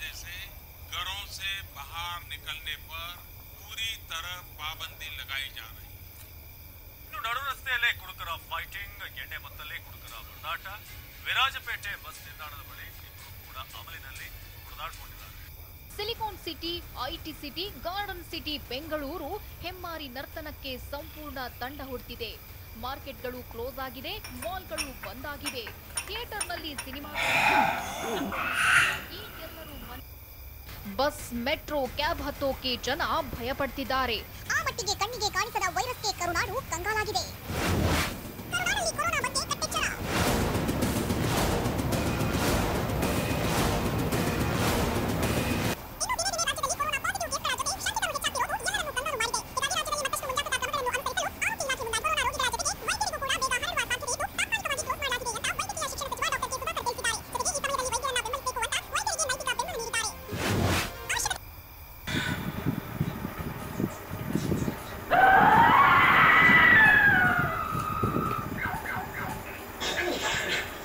होने से घरों से बाहर निकलने पर पूरी तरह पाबंदी लगाई जा रही है। ಇನ್ನು ನಡು ರಸ್ತೆಯಲ್ಲೇ ಕುಡುಕರ ಫೈಟಿಂಗ್, ಎಣ್ಣೆ ಮತ್ತಲ್ಲೇ ಕುಡುಕರ ಹೊಡೆದಾಟ. ವಿರಾಜಪೇಟೆ ಬಸ್ ನಿಲ್ದಾಣದ ಬಳಿ ಇಬ್ಬರು ಕೂಡ ಅಮಲಿನಲ್ಲಿ ಹೊಡೆದಾಡಿಕೊಂಡಿದ್ದಾರೆ. Silicon city, IT city, garden city Bengaluru ಹೆಮ್ಮಾರಿ ನರ್ತನಕ್ಕೆ ಸಂಪೂರ್ಣ ತಂಡ ಹುಟ್ಟಿದೆ. ಮಾರ್ಕೆಟ್ಗಳು ಕ್ಲೋಸ್ ಆಗಿದೆ, ಮಾಲ್ಗಳು ಬಂದ್ ಆಗಿವೆ. ಥಿಯೇಟರ್ನಲ್ಲಿ ಸಿನಿಮಾ ಬಸ್, ಮೆಟ್ರೋ, ಕ್ಯಾಬ್ ಹತ್ತೋಕೆ ಜನ ಭಯಪಡ್ತಿದ್ದಾರೆ. ಆ ಮಟ್ಟಿಗೆ ಕಣ್ಣಿಗೆ ಕಾಣಿಸದ ವೈರಸ್ಗೆ ಕರುನಾಡು ಕಂಗಾಲಾಗಿದೆ. ಕರುನಾಡಲ್ಲಿ ಕೊರೋನಾ ಬಗ್ಗೆ ಕಟ್ಟೆಚ್ಚರ.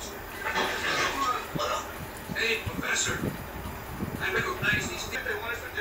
Hey, Professor, I recognize these. They want us to